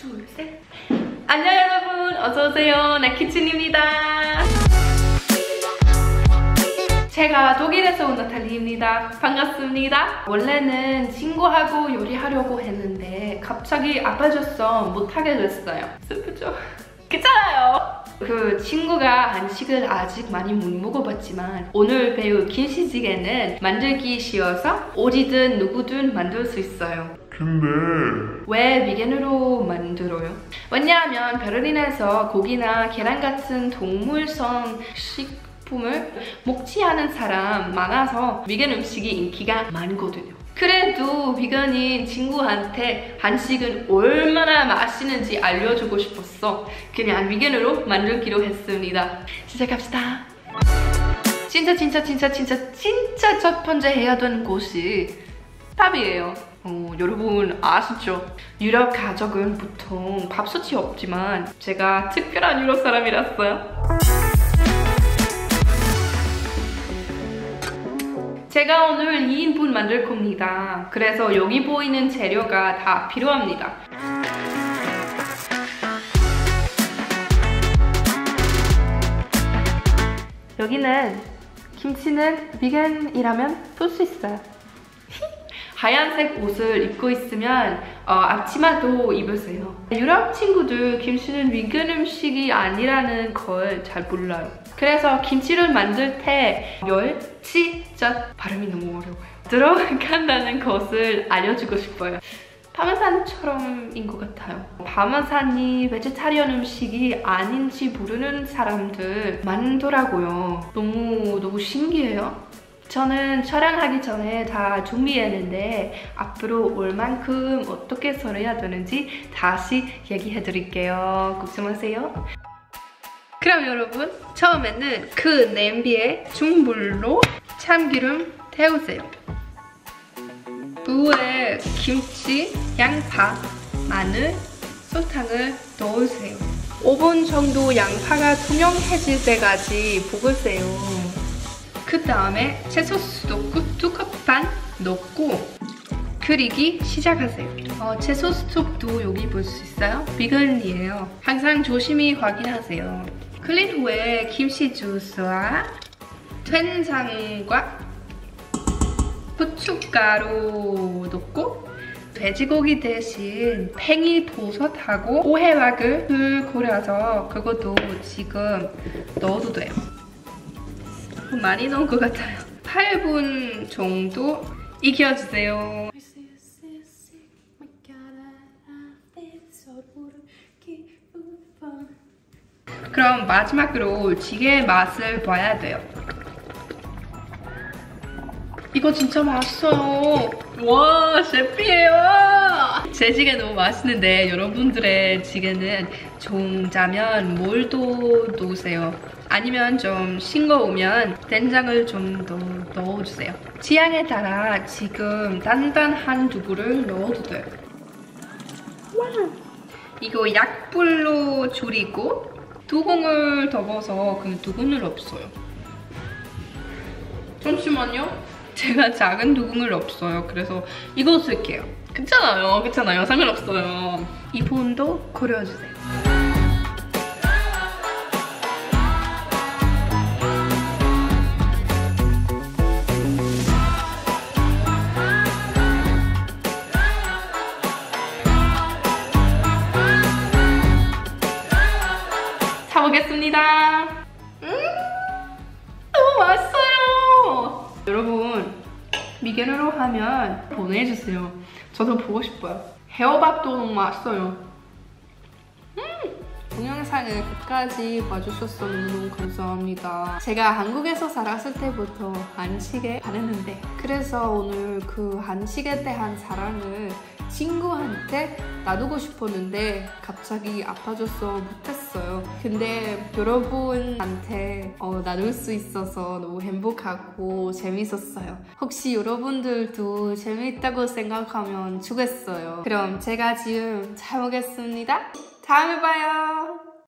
둘, 셋. 안녕 여러분, 어서오세요. 나키친입니다. 제가 독일에서 온 나탈리입니다. 반갑습니다. 원래는 친구하고 요리하려고 했는데 갑자기 아파져서 못하게 됐어요. 슬프죠? 괜찮아요. 그 친구가 한식을 아직 많이 못 먹어봤지만 오늘 배울 김치찌개는 만들기 쉬워서 어디든 누구든 만들 수 있어요. 근데 왜 비건으로 만들어요? 왜냐하면 베를린에서 고기나 계란 같은 동물성 식품을 먹지 않은 사람 많아서 비건 음식이 인기가 많거든요. 그래도 비건인 친구한테 한식은 얼마나 맛있는지 알려주고 싶었어. 그냥 비건으로 만들기로 했습니다. 시작합시다. 진짜 첫 번째 해야 되는 것이 밥이에요. 여러분 아시죠? 유럽 가족은 보통 밥솥이 없지만 제가 특별한 유럽 사람이랐어요. 제가 오늘 2인분 만들 겁니다. 그래서 여기 보이는 재료가 다 필요합니다. 여기는 김치는 비건이라면 볼 수 있어요. 하얀색 옷을 입고 있으면 앞치마도 입으세요. 유럽 친구들 김치는 비건 음식이 아니라는 걸 잘 몰라요. 그래서 김치를 만들 때 멸치젓 발음이 너무 어려워요. 들어간다는 것을 알려주고 싶어요. 파마산처럼인 것 같아요. 파마산이 베지타리언 음식이 아닌지 모르는 사람들 많더라고요. 너무 신기해요. 저는 촬영하기 전에 다 준비했는데 앞으로 얼만큼 어떻게 썰어야 되는지 다시 얘기해 드릴게요. 걱정 마세요. 그럼 여러분, 처음에는 그 냄비에 중불로 참기름 태우세요. 부에 김치, 양파, 마늘, 설탕을 넣으세요. 5분 정도 양파가 투명해질 때까지 볶으세요. 그 다음에 채소 스톡 2컵 반 넣고 끓이기 시작하세요. 채소 스톡도 여기 볼 수 있어요. 비건이에요. 항상 조심히 확인하세요. 끓인 후에 김치 주스와 된장과 고춧가루 넣고 돼지고기 대신 팽이버섯하고 오해박을 고려서 그것도 지금 넣어도 돼요. 많이 넣은 것 같아요. 8분 정도 익혀주세요. 그럼 마지막으로 찌개 맛을 봐야 돼요. 이거 진짜 맛있어요. 와, 셰프예요. 제 찌개 너무 맛있는데 여러분들의 찌개는 좀 짜면 뭘 더 넣으세요? 아니면 좀 싱거우면 된장을 좀 더 넣어주세요. 취향에 따라 지금 단단한 두부를 넣어도 돼요. 와. 이거 약불로 줄이고 두공을 덮어서 그럼 두근을 없어요. 잠시만요. 제가 작은 두근을 없어요. 그래서 이거 쓸게요. 괜찮아요. 상관없어요. 이 부분도 고려해주세요. 사보겠습니다. 너무 맛있어요. 여러분, 비건으로 하면 보내주세요. 저도 보고 싶어요. 헤어밥도 너무 맛있어요. 동영상을 끝까지 봐주셔서 너무 감사합니다. 제가 한국에서 살았을 때부터 한식에 반했는데 그래서 오늘 그 한식에 대한 사랑을 친구한테 놔두고 싶었는데 갑자기 아파져서 못했어요. 근데 여러분한테 나눌 수 있어서 너무 행복하고 재밌었어요. 혹시 여러분들도 재밌다고 생각하면 좋겠어요. 그럼 제가 지금 잘 먹겠습니다. 다음에 봐요.